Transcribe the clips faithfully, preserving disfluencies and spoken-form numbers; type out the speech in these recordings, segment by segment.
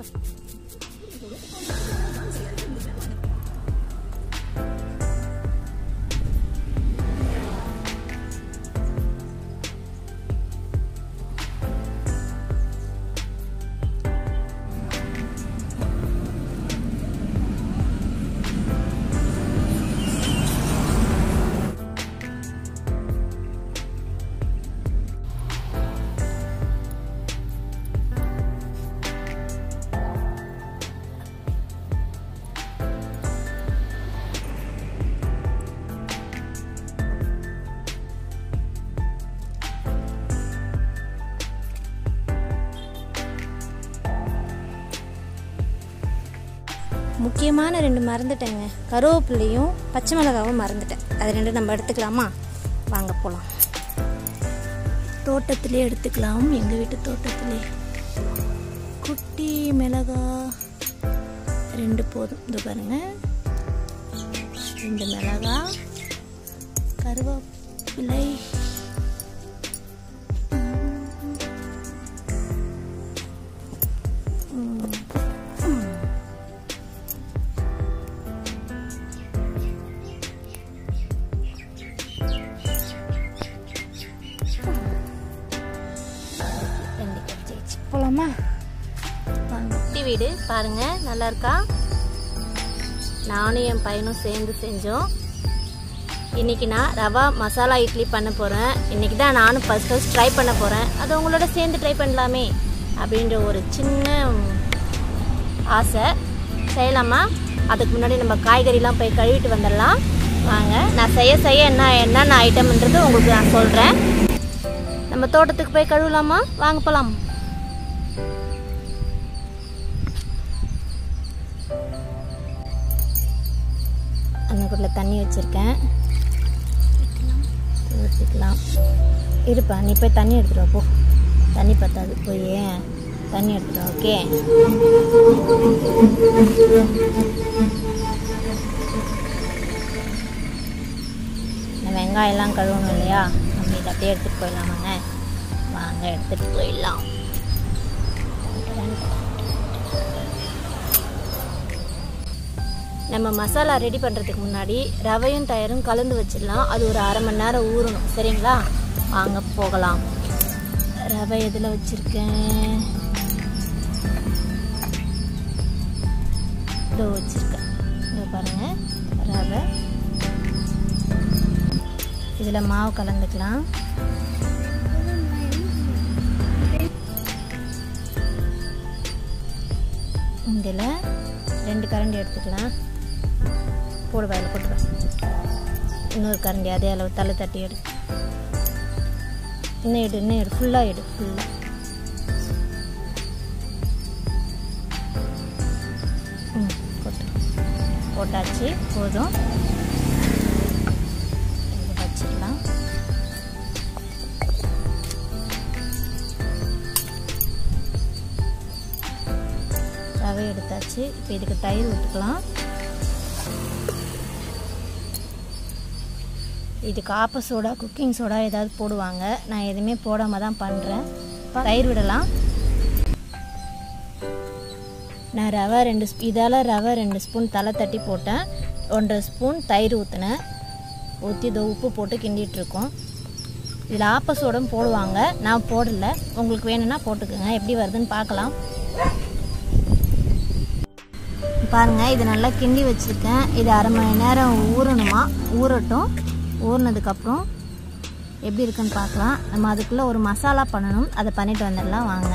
முக்கியமான ரெண்டு மறந்துட்டேங்க, கருவேப்பிலையும் பச்சை மிளகாவும் மறந்துட்டேன். அது ரெண்டு நம்ம எடுத்துக்கலாமா? வாங்க போகலாம். தோட்டத்திலே எடுத்துக்கலாம். எங்கள் வீட்டு தோட்டத்திலே குட்டி மிளகா ரெண்டு போதும். இது பாருங்க, ரெண்டு மிளகா, கருவேப்பிலை, போலாமா? குட்டி வீடு பாருங்க, நல்லா இருக்கா? நானும் என் பையனும் சேர்ந்து செஞ்சோம். இன்னைக்கு நான் ரவா மசாலா இட்லி பண்ண போகிறேன். இன்னைக்கு தான் நானும் ஃபர்ஸ்ட் ஃபர்ஸ்ட் ட்ரை பண்ண போகிறேன். அது உங்களோட சேர்ந்து ட்ரை பண்ணலாமே அப்படின்ற ஒரு சின்ன ஆசை. செய்யலாமா? அதுக்கு முன்னாடி நம்ம காய்கறிலாம் போய் கழுவிட்டு வந்துடலாம். வாங்க, நான் செய்ய செய்ய என்ன என்னென்ன ஐட்டம்ன்றது உங்களுக்கு நான் சொல்கிறேன். நம்ம தோட்டத்துக்கு போய் கழுவலாமா? வாங்க போகலாம். அன்னைக்குள்ள தண்ணி வச்சுருக்கேன், ஊற்றிக்கலாம். இருப்பா, நீ போய் தண்ணி எடுத்துகிட்டு வா. போ, தண்ணி பத்தாது, போய் தண்ணி எடுத்துகிட்டு வா. ஓகே, இந்த வெங்காயம்லாம் கழுவணும் இல்லையா? நம்ம இதை அப்படியே எடுத்துகிட்டு போயிடலாமாங்க? வாங்க, எடுத்துகிட்டு போயிடலாம். நம்ம மசாலா ரெடி பண்ணுறதுக்கு முன்னாடி ரவையும் தயிரும் கலந்து வச்சிடலாம். அது ஒரு அரை மணி நேரம் ஊறணும். சரிங்களா? வாங்க போகலாம். ரவை எதில் வச்சுருக்கேன்? இதோ வச்சுருக்கேன். இதோ பாருங்கள், ரவை. இதில் மாவு கலந்துக்கலாம். இதில் ரெண்டு கரண்டி எடுத்துக்கலாம். போடு, வயலில் போட்டுருவேன். இன்னொரு கரண்டி அதே அளவு தலை தட்டி எடு. இன்னும் எடு, இன்னும் எடு, ஃபுல்லாக எடு, ஃபுல்லாக. ம், போட்டு போட்டாச்சு, போதும். இது வச்சிடலாம். ரவை எடுத்தாச்சு. இப்போ இதுக்கு தயிர் ஊற்றிக்கலாம். இதுக்கு ஆப்ப சோடா, குக்கிங் சோடா ஏதாவது போடுவாங்க. நான் எதுவுமே போடாமல் தான் பண்ணுறேன். தயிர் விடலாம். நான் ரவை ரெண்டு இதால் ரவை ரெண்டு ஸ்பூன் தலை தட்டி போட்டேன். ஒன்றரை ஸ்பூன் தயிர் ஊற்றினேன். ஊற்றி இதோ உப்பு போட்டு கிண்டிகிட்ருக்கோம். இதில் ஆப்ப சோடம் போடுவாங்க, நான் போடலை. உங்களுக்கு வேணும்னா போட்டுக்கோங்க. எப்படி வருதுன்னு பார்க்கலாம். பாருங்கள், இது நல்லா கிண்டி வச்சுருக்கேன். இது அரை மணி நேரம் ஊறணுமா? ஊறட்டும். ஊறினதுக்கப்புறம் எப்படி இருக்குன்னு பார்க்கலாம். நம்ம அதுக்குள்ளே ஒரு மசாலா பண்ணணும். அதை பண்ணிட்டு வந்துடலாம். வாங்க.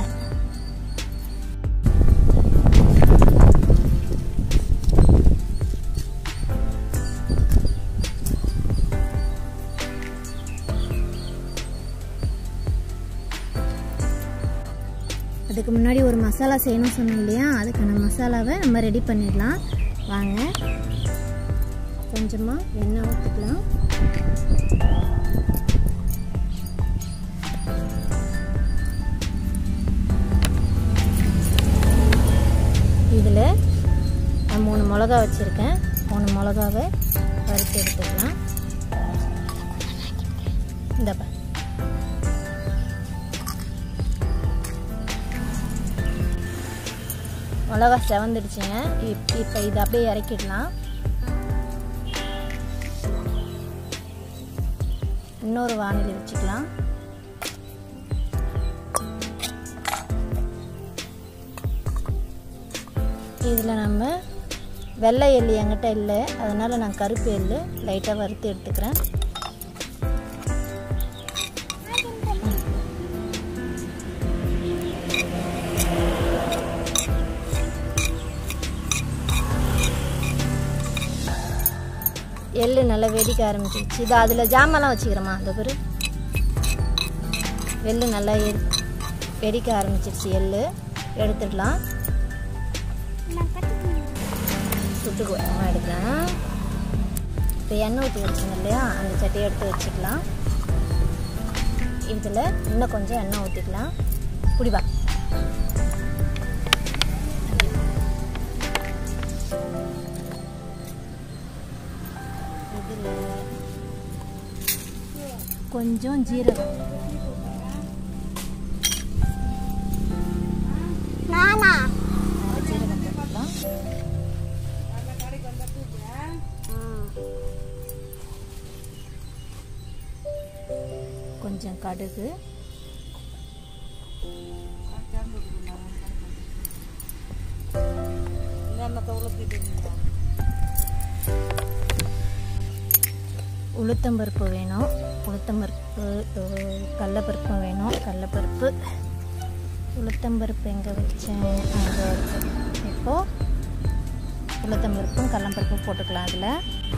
அதுக்கு முன்னாடி ஒரு மசாலா செய்யணும் சொன்னோம் இல்லையா? அதுக்கான மசாலாவை நம்ம ரெடி பண்ணிடலாம். வாங்க, கொஞ்சமாக எண்ணெய் ஊற்றிக்கலாம். இதில் நான் மூணு மிளகா வச்சுருக்கேன். மூணு மிளகாவை வறுத்து எடுத்துக்கலாம். இந்த பா மிளகா செவந்துடுச்சுங்க. இப்போ இதை அப்படியே இறக்கிடலாம். இன்னொரு வானிலை வச்சுக்கலாம். இதில் நம்ம வெள்ளை எள்ளு என்கிட்ட இல்லை, அதனால் நான் கருப்பு எள்ளு லைட்டாக வறுத்து எடுத்துக்கிறேன். எள்ளு நல்லா வெடிக்க ஆரம்பிச்சிருச்சு. இது அதில் ஜாமெல்லாம் வச்சுக்கிறோமா, அந்த பேர் எள்ளு நல்லா வெடிக்க ஆரம்பிச்சிருச்சு. எள்ளு எடுத்துடலாம். சுட்டு கோயமாக எடுக்கலாம். இப்போ எண்ணெய் ஊற்றி வச்சுங்க இல்லையா, அந்த சட்டியை எடுத்து வச்சுக்கலாம். இதில் இன்னும் கொஞ்சம் எண்ணெய் ஊற்றிக்கலாம். குடிவா இதில் கொஞ்சம் ஜீரகம், நானா ஜீரகம் போட்டுக்கலாம். கொஞ்சம் கடுகு, உளுத்தம்பருப்பு வேணும். உளுத்தம்பருப்பு, கடலைப்பருப்பு வேணும். கடலைப்பருப்பு, உளுத்தம்பருப்பு எங்கே வச்சேன், அங்கே இருக்குது. இப்போது உளுத்தம்பருப்பும் கடலைப்பருப்பும் போட்டுக்கலாம். அதில்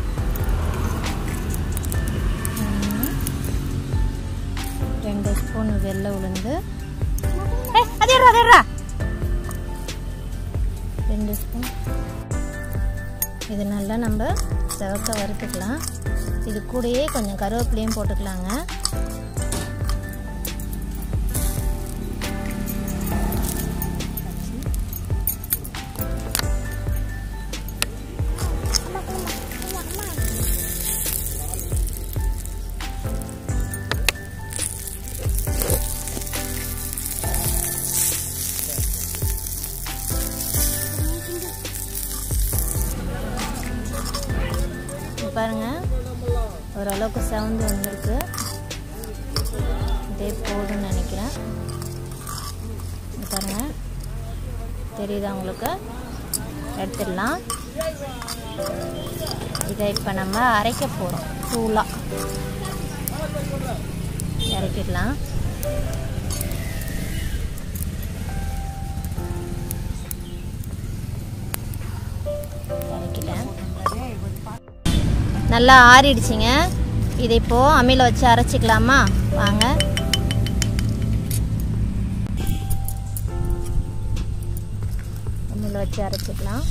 ரெண்டு ஸ்பூன் வெள்ளை உளுந்து, ரெண்டு ஸ்பூன். இது நல்லா நம்ம செவக்க வறுத்துக்கலாம். இது கூடயே கொஞ்சம் கருவேப்பிலையும் போட்டுக்கலாங்க. பாருங்க, ஓரளவுக்கு செவந்து வந்துருக்கு. இதே போதும்னு நினைக்கிறேன். பாருங்க, தெரியுதா உங்களுக்கு? எடுத்துடலாம். இதை இப்போ நம்ம அரைக்க போகிறோம். தூளாக இறக்கிடலாம். இறக்கிட்டேன். நல்லா ஆறிடுச்சிங்க. இதை இப்போது அம்மியில் வச்சு அரைச்சிக்கலாமா? வாங்க. அம்மியில் வச்சு அரைச்சிக்கலாம்.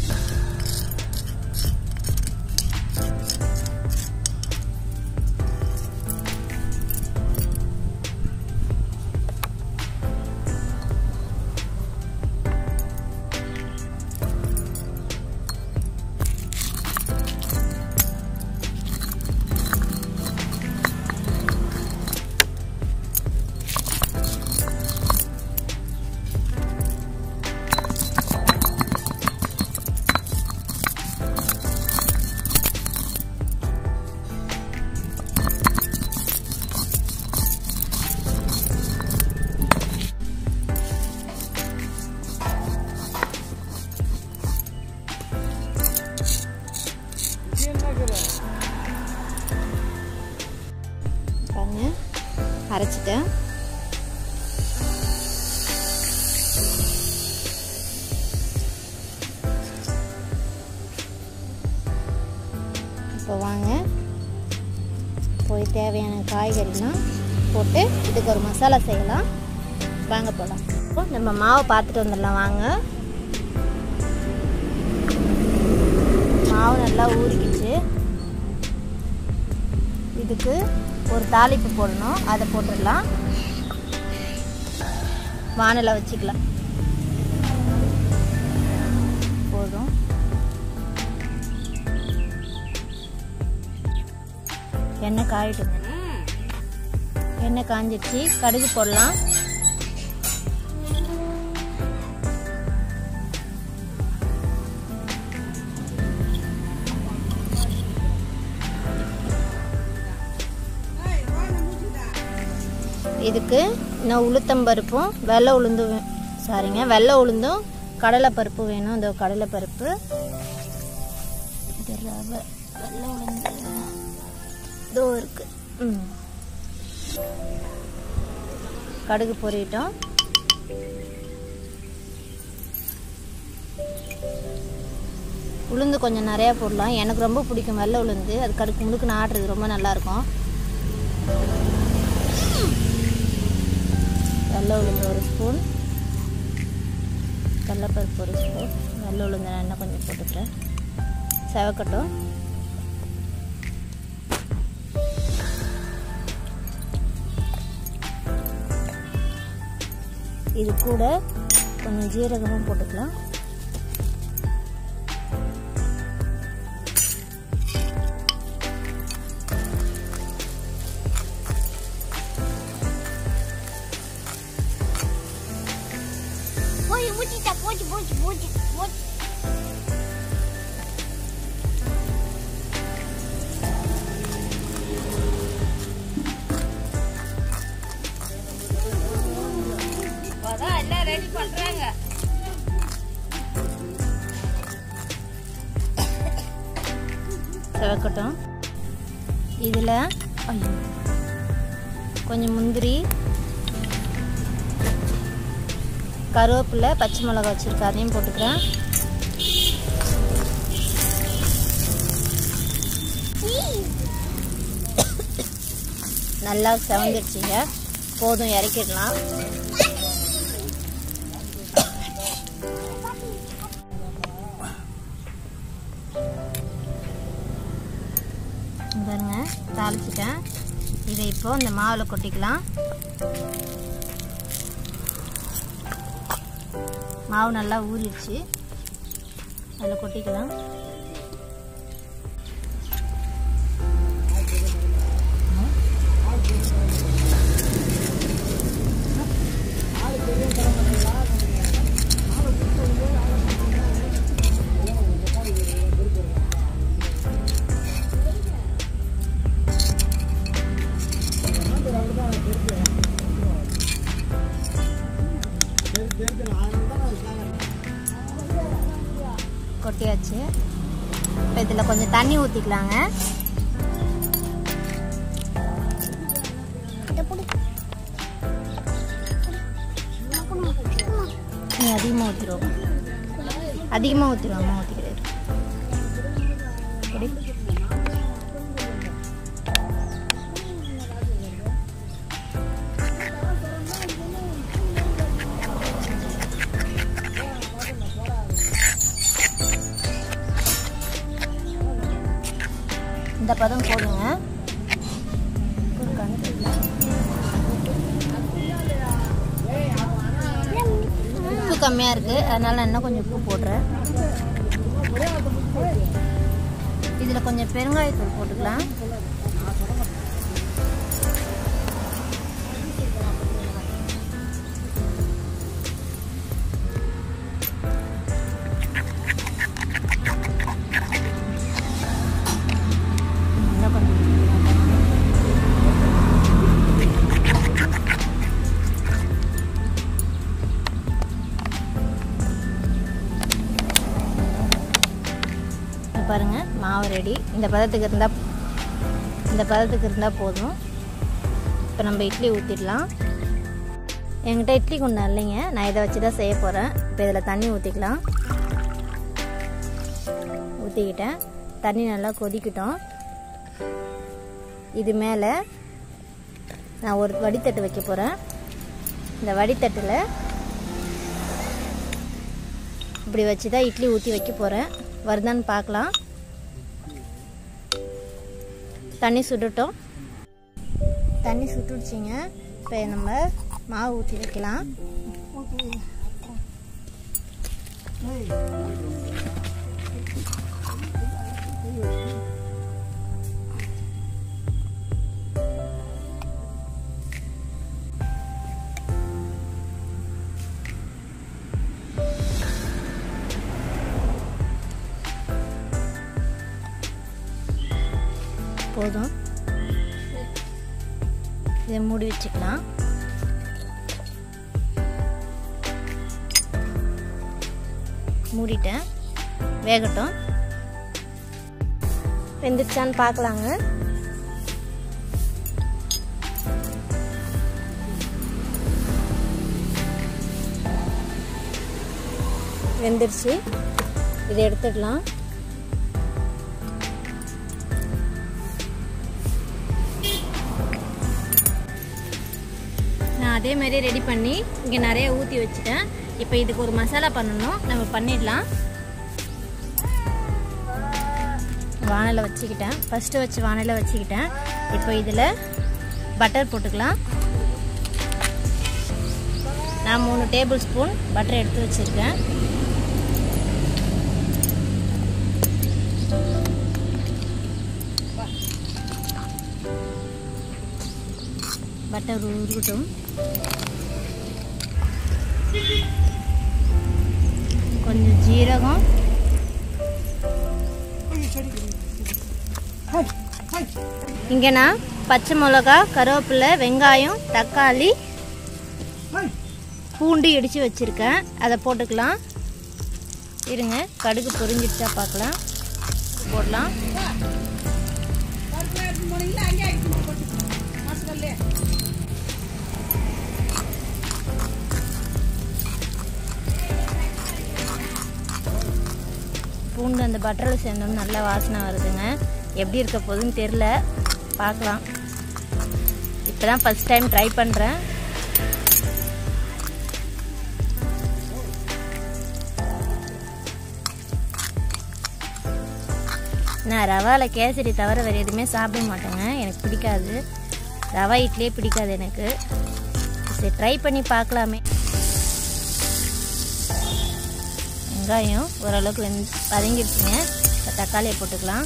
அரைச்சிட்டேன். இப்போ வாங்க போய் தேவையான காய்கறிலாம் போட்டு இதுக்கு ஒரு மசாலா செய்யலாம். வாங்க போகலாம். நம்ம மாவை பார்த்துட்டு வந்துடலாம். வாங்க. மாவு நல்லா ஊறிக்கிச்சு. இதுக்கு ஒரு தாளிப்பு போடணும், அதை போட்டுடலாம். வானலை வச்சுக்கலாம். போதும். எண்ணெய் காயிட்டுங்க. எண்ணெய் காஞ்சிடுச்சு. கடுகு போடலாம். இதுக்கு இன்னும் உளுத்தம்பருப்பும் வெள்ளை உளுந்து சாரிங்க வெள்ளை உளுந்தும் கடலைப்பருப்பு வேணும். இந்த கடலைப்பருப்பு இது ரவை வெள்ளை உளுந்து இதோ இருக்கு. ம் கடுகு பொரிட்டோம். உளுந்து கொஞ்சம் நிறையா போடலாம். எனக்கு ரொம்ப பிடிக்கும் வெள்ளை உளுந்து. அது கடுகு முழுக்கு ஆடுறது ரொம்ப நல்லாயிருக்கும். வெள்ளை உளுந்து ஒரு ஸ்பூன், கடலைப்பருப்பு ஒரு ஸ்பூன், வெள்ளை உளுந்து எண்ணெய் கொஞ்சம் போட்டுக்கிறேன். செவக்கட்டும். இது கூட கொஞ்சம் ஜீரகமும் போட்டுக்கலாம். ரெடி பண்றாங்க. செவக்கட்டும். இதில் கொஞ்சம் முந்திரி, கருவேப்பிலை, பச்சை மிளகாய் வச்சுருக்கேன், அதையும் போட்டுக்கிறேன். நல்லா செவந்துடுச்சுங்க. போதும், இறக்கிடலாம். பாருங்க தாளிச்சிட்டேன். இதை இப்போ இந்த மாவில் கொட்டிக்கலாம். மாவு நல்லா ஊறிடுச்சு, அதில் கொட்டிக்கலாம். கொட்டியாச்சு. இப்போ இதில் கொஞ்சம் தண்ணி ஊற்றிக்கலாங்க. நீ அதிகமாக ஊற்றிடுவோம், அதிகமாக ஊற்றிடுவோம், அம்மா ஊற்றிக்கிறது. இந்த பதம் போடுங்க. உப்பு கம்மியாக இருக்குது, அதனால் இன்னும் கொஞ்சம் உப்பு போடுறேன். இதில் கொஞ்சம் பெருங்காயத்தூள் போட்டுக்கலாம். பாருங்க மாவு ரெடி. இந்த பதத்துக்கு இருந்தால் இந்த பதத்துக்கு இருந்தால் போதும். இப்போ நம்ம இட்லி ஊற்றிடலாம். என்கிட்ட இட்லி குண்டா இல்லைங்க, நான் இதை வச்சு தான் செய்ய போகிறேன். இப்போ இதில் தண்ணி ஊற்றிக்கலாம். ஊற்றிக்கிட்டேன். தண்ணி நல்லா கொதிக்கிட்டோம். இது மேலே நான் ஒரு வடித்தட்டு வைக்க போகிறேன். இந்த வடித்தட்டில் இப்படி வச்சு தான் இட்லி ஊற்றி வைக்க போகிறேன். வருதான்னு பார்க்கலாம். தண்ணி சுட்டுட்டோம். தண்ணி சுட்டுடுச்சிங்க. இப்போ நம்ம மாவு ஊற்றி வைக்கலாம். போதும், இதை மூடி வச்சுக்கலாம். மூடிட்டேன், வேகட்டும். வெந்துச்சான்னு பார்க்கலாங்க. வெந்துருச்சு, இதை எடுத்துடலாம். நான் அதே மாதிரி ரெடி பண்ணி இங்கே நிறைய ஊற்றி வச்சுட்டேன். இப்போ இதுக்கு ஒரு மசாலா பண்ணணும், நம்ம பண்ணிடலாம். வானலை வச்சுக்கிட்டேன், ஃபஸ்ட்டு வச்சு வானலை வச்சுக்கிட்டேன். இப்போ இதில் பட்டர் போட்டுக்கலாம். நான் மூணு டேபிள் ஸ்பூன் பட்டர் எடுத்து வச்சுருக்கேன். பட்டர் உருகட்டும். கொஞ்சம் ஜீரகம், இங்கே நான் பச்சை மிளகா, கருவேப்பிலை, வெங்காயம், தக்காளி, பூண்டு இடித்து வச்சுருக்கேன். அதை போட்டுக்கலாம். இருங்க, கடுகு பொரிஞ்சிடுச்சா பார்க்கலாம். போடலாம். பூண்டு அந்த பட்டரில் சேர்ந்தோம், நல்ல வாசனை வருதுங்க. எப்படி இருக்க போகுதுன்னு தெரில, பார்க்கலாம். இப்போ தான் ஃபஸ்ட் டைம் ட்ரை பண்ணுறேன். நான் ரவாவில் கேசரி தவிர வேறு எதுவுமே சாப்பிட மாட்டேங்க, எனக்கு பிடிக்காது. ரவா இட்லியே பிடிக்காது எனக்கு. சரி, ட்ரை பண்ணி பார்க்கலாமே. வெங்காயம் ஓரளவுக்கு வெந் வதங்கிடுச்சுங்க. இப்போ தக்காளியை போட்டுக்கலாம்.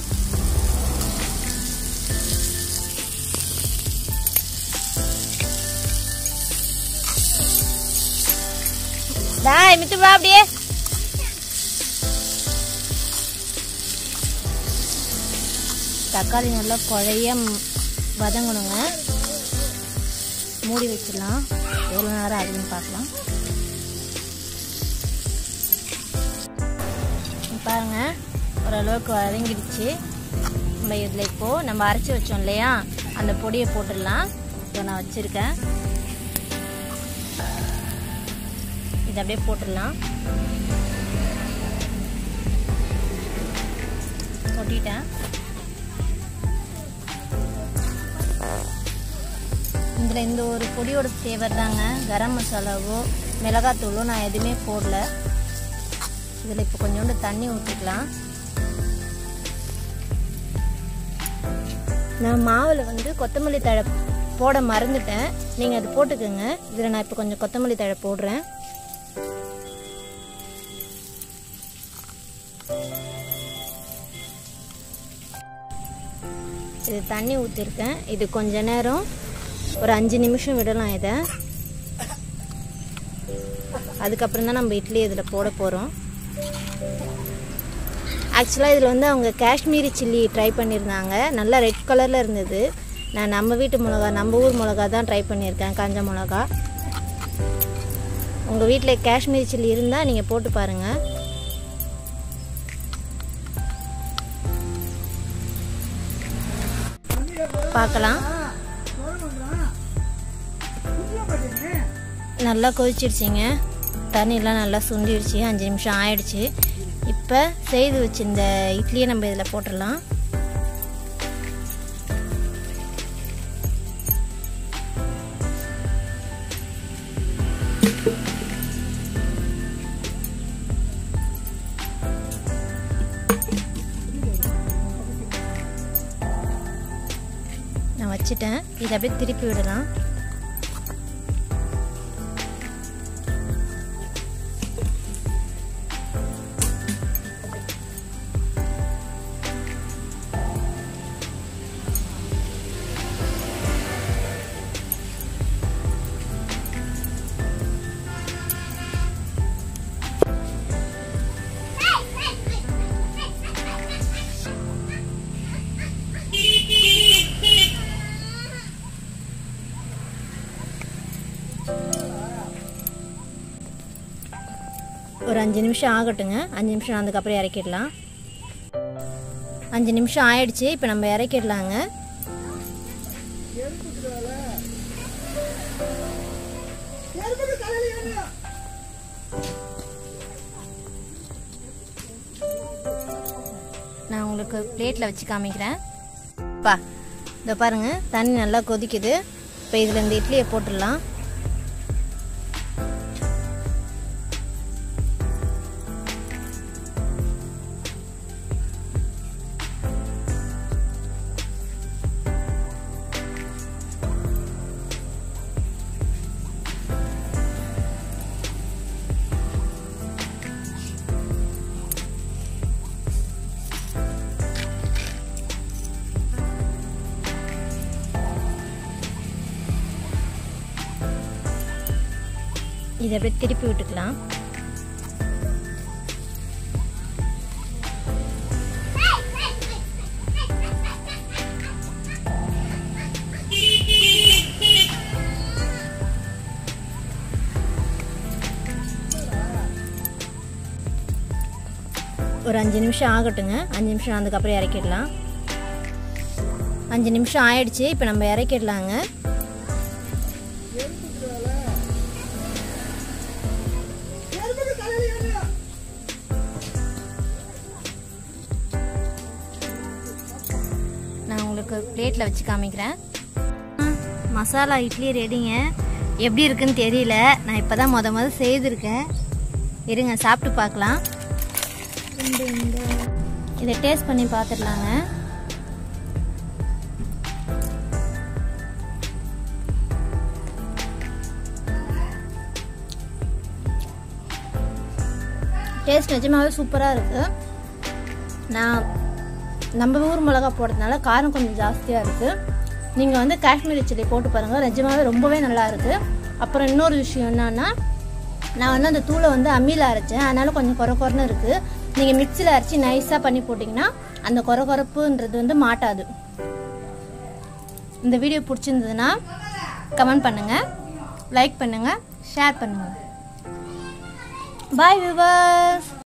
டாய் மித்து வா அப்படியே. தக்காளி நல்லா குழைய வதங்கணுங்க. மூடி வச்சிடலாம். எவ்வளோ நேரம் ஆகுதுன்னு பார்க்கலாம். பாருங்க, ஓரளவுக்கு வதங்கிடுச்சு. நம்ம இதில் இப்போது நம்ம அரைச்சி வச்சோம் இல்லையா, அந்த பொடியை போட்டுடலாம். இப்போ நான் வச்சுருக்கேன், இதை அப்படியே போட்டுடலாம். கொட்டிட்டேன். இதில் இந்த ஒரு பொடியோட ஃப்ளேவர் தாங்க. கரம் மசாலாவோ மிளகாத்தூளோ நான் எதுவுமே போடல. இதில் இப்போ கொஞ்சோண்டு தண்ணி ஊற்றிக்கலாம். நான் மாவில் வந்து கொத்தமல்லி தழை போட மறந்துட்டேன், நீங்கள் அது போட்டுக்கோங்க. இதில் நான் இப்போ கொஞ்சம் கொத்தமல்லி தழை போடுறேன். இது தண்ணி ஊற்றிருக்கேன். இது கொஞ்ச நேரம் ஒரு அஞ்சு நிமிஷம் விடலாம். இதை அதுக்கப்புறம் தான் நம்ம இட்லி இதில் போட போகிறோம். ஆக்சுவலாக இதில் வந்து அவங்க காஷ்மீரி சில்லி ட்ரை பண்ணியிருந்தாங்க, நல்லா ரெட் கலரில் இருந்தது. நான் நம்ம வீட்டு மிளகா, நம்ம ஊர் மிளகா தான் ட்ரை பண்ணியிருக்கேன், காஞ்ச மிளகா. உங்கள் வீட்டில் காஷ்மீரி சில்லி இருந்தால் நீங்கள் போட்டு பாருங்கள். பார்க்கலாம். நல்லா கொதிச்சிடுச்சிங்க, தண்ணியெலாம் நல்லா சுண்டிடுச்சு. அஞ்சு நிமிஷம் ஆயிடுச்சு. இப்போ செய்து வச்சு இந்த இட்லியை நம்ம இதில் போட்டுடலாம். நான் வச்சுட்டேன், இதை அப்படியே திருப்பி விடலாம். ஒரு அஞ்சு நிமிஷம் ஆகட்டுங்க. அஞ்சு நிமிஷம் அதுக்கப்புறம் இறக்கிடலாம். அஞ்சு நிமிஷம் ஆயிடுச்சு. இப்போ நம்ம இறக்கிடலாங்க. நான் உங்களுக்கு பிளேட்டில் வச்சு காமிக்கிறேன். பா இதோ பாருங்க, தண்ணி நல்லா கொதிக்குது. இப்போ இதில் இந்த இட்லியை போட்டுடலாம். இதை அப்படியே திருப்பி விட்டுக்கலாம். ஒரு அஞ்சு நிமிஷம் ஆகட்டுங்க. அஞ்சு நிமிஷம் அதுக்கப்புறம் இறக்கிடலாம். அஞ்சு நிமிஷம் ஆயிடுச்சு. இப்போ நம்ம இறக்கிடலாங்க. நான் உங்களுக்கு பிளேட்டில் வச்சு காமிக்கிறேன். மசாலா இட்லி ரெடிங்க. எப்படி இருக்குன்னு தெரியல. நான் இப்போ தான் மொத மொதல் செய்திருக்கேன். இருங்க சாப்பிட்டு பார்க்கலாம். இதை டேஸ்ட் பண்ணி பார்த்துடலாங்க. டேஸ்ட் நிஜமாகவே சூப்பராக இருக்குது. நான் நம்ம ஊர் மிளகா போடுறதுனால காரம் கொஞ்சம் ஜாஸ்தியாக இருக்குது. நீங்கள் வந்து காஷ்மீரி சில்லி போட்டு பாருங்கள், நிஜமாகவே ரொம்பவே நல்லா இருக்குது. அப்புறம் இன்னொரு விஷயம் என்னன்னா, நான் வந்து அந்த தூளை வந்து அம்மியில் அரைச்சேன், அதனால் கொஞ்சம் குறை குறைன்னு இருக்குது. நீங்கள் மிக்சியில் அரைச்சி நைஸாக பண்ணி போட்டிங்கன்னா அந்த குறை குறைப்புன்றது வந்து மாட்டாது. இந்த வீடியோ பிடிச்சிருந்ததுன்னா கமெண்ட் பண்ணுங்கள், லைக் பண்ணுங்கள், ஷேர் பண்ணுங்கள். Bye viewers.